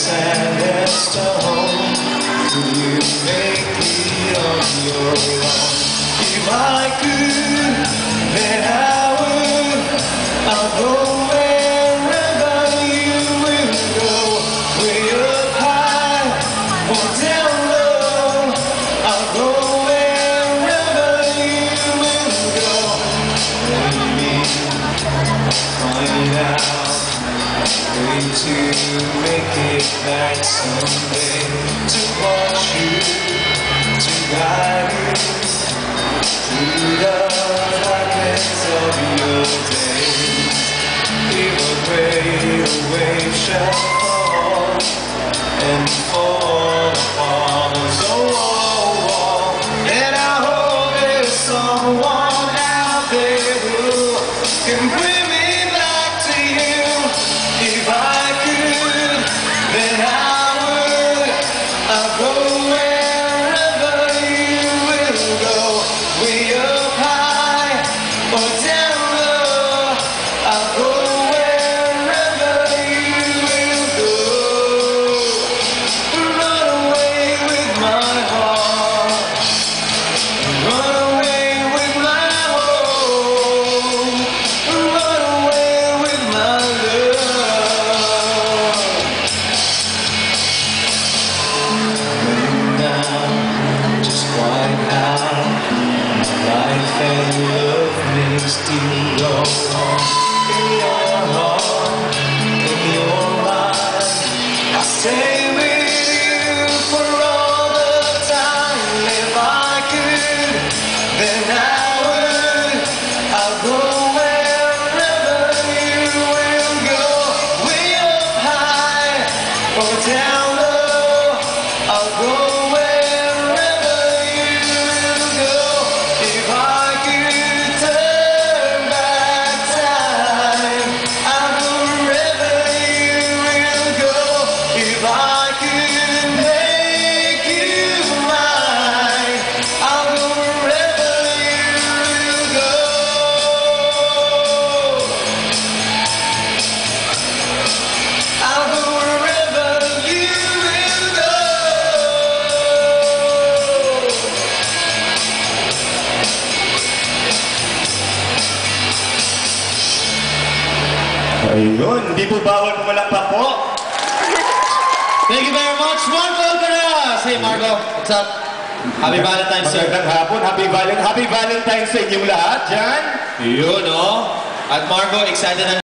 saddest home. Will you make it on your own? If I could, then I would. I'll go wherever you will go. Way up high or down low. I'll go wherever you will go. Maybe find out a way to make it back someday. To watch you, to guide you through the darkness of your days. If a great wave shall fall and fall upon us, oh, and I hope there's someone out there who can bring me back to you. If I could, then I would. I'll go wherever you will go. Way up high or down low. I'll go wherever you will go. Run away with my heart. Run away with my home. Run away with my love. Now, just quite how life and love makes you go on. In your heart, in your mind, I'll stay with you for all the time. If I could, then I would. I'll go wherever you will go. Way up high or down low. I'll go wherever you will go. If I could turn back time, I'll go wherever you will go. If I could make you mine, I'll go wherever you will go. I'll go wherever you will go. Ayun, di po bawal pumalakpak po. Thank you very much. One vote for us. Hey Margo, what's up? Happy Valentine's Day. Magandang hapon. Happy Valentine's sa inyong lahat dyan. Yun, no? At Margo, excited na